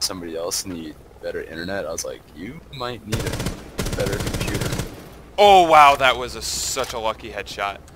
somebody else need better internet. I was like, you might need a better computer. Oh wow, that was such a lucky headshot.